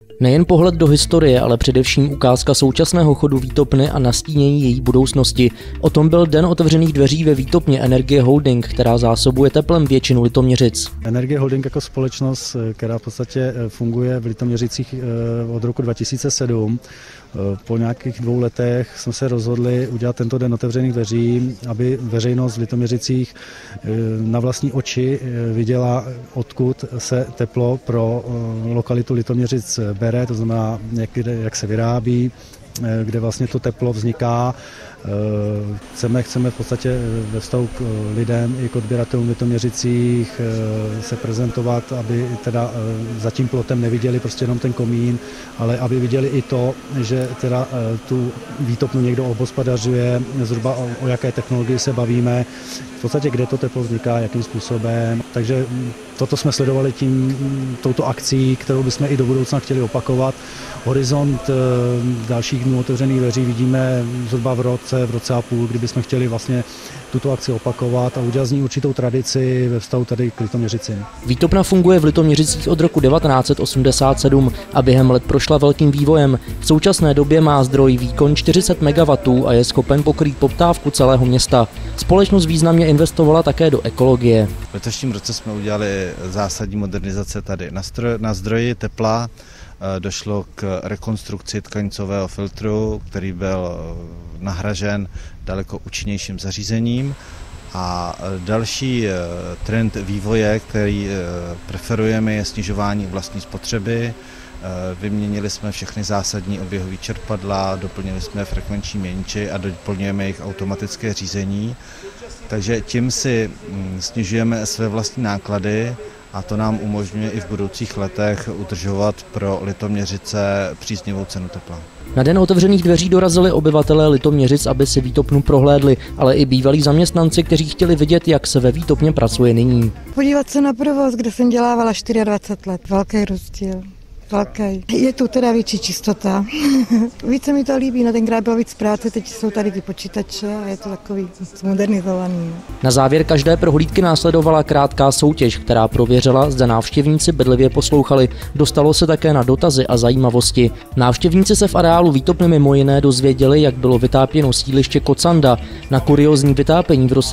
Nejen pohled do historie, ale především ukázka současného chodu výtopny a nastínění její budoucnosti. O tom byl Den otevřených dveří ve výtopně Energie Holding, která zásobuje teplem většinu Litoměřic. Energie Holding jako společnost, která v podstatě funguje v Litoměřicích od roku 2007. Po nějakých 2 letech jsme se rozhodli udělat tento Den otevřených dveří, aby veřejnost v Litoměřicích na vlastní oči viděla, odkud se teplo pro lokalitu Litoměřic bere, to znamená, jak se vyrábí, kde vlastně to teplo vzniká. Chceme v podstatě ve vztahu k lidem i k odběratelům v Litoměřicích se prezentovat, aby teda za tím plotem neviděli prostě jenom ten komín, ale aby viděli i to, že teda tu výtopnu někdo obhospodařuje, zhruba o jaké technologii se bavíme, v podstatě kde to teplo vzniká, jakým způsobem. Takže toto jsme sledovali touto akcí, kterou bychom i do budoucna chtěli opakovat. Horizont dalších dnů otevřených dveří vidíme zhruba v roce a půl, kdy bychom chtěli vlastně tuto akci opakovat a udělat z ní určitou tradici ve vztahu tady k Litoměřicím. Výtopna funguje v Litoměřicích od roku 1987 a během let prošla velkým vývojem. V současné době má zdroj výkon 400 MW a je schopen pokrýt poptávku celého města. Společnost významně investovala také do ekologie. V letošním roce jsme udělali zásadní modernizace tady. Na zdroji tepla došlo k rekonstrukci tkanicového filtru, který byl nahražen daleko účinnějším zařízením. A další trend vývoje, který preferujeme, je snižování vlastní spotřeby. Vyměnili jsme všechny zásadní oběhové čerpadla, doplnili jsme frekvenční měniče a doplňujeme jejich automatické řízení. Takže tím si snižujeme své vlastní náklady a to nám umožňuje i v budoucích letech udržovat pro Litoměřice příznivou cenu tepla. Na Den otevřených dveří dorazili obyvatelé Litoměřic, aby si výtopnu prohlédli, ale i bývalí zaměstnanci, kteří chtěli vidět, jak se ve výtopně pracuje nyní. Podívat se na provoz, kde jsem dělávala 24 let. Velký rozdíl. Velký. Je tu teda větší čistota. Víc se mi to líbí, na tenkrát bylo víc práce, teď jsou tady ty počítače a je to takový zmodernizovaný. Na závěr každé prohlídky následovala krátká soutěž, která prověřila, zda návštěvníci bedlivě poslouchali. Dostalo se také na dotazy a zajímavosti. Návštěvníci se v areálu výtopny mimo jiné dozvěděli, jak bylo vytápěno sídliště Kocanda. Na kuriózní vytápění v roce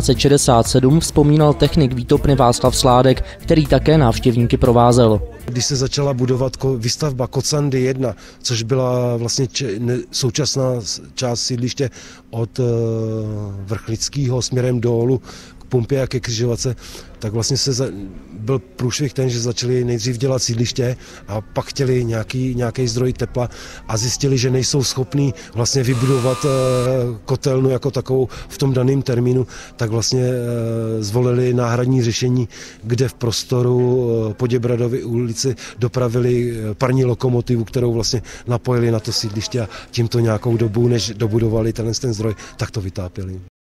1967 vzpomínal technik výtopny Václav Sládek, který také návštěvníky provázel. Když se začala budovat výstavba Kocandy 1, což byla vlastně současná část sídliště od Vrchlického směrem dolů k pumpě a ke křižovatce, tak vlastně byl průšvih ten, že začali nejdřív dělat sídliště a pak chtěli nějaký zdroj tepla a zjistili, že nejsou schopní vlastně vybudovat kotelnu jako takovou v tom daném termínu, tak vlastně zvolili náhradní řešení, kde v prostoru po Děbradově ulici dopravili parní lokomotivu, kterou vlastně napojili na to sídliště a tímto nějakou dobu, než dobudovali ten zdroj, tak to vytápěli.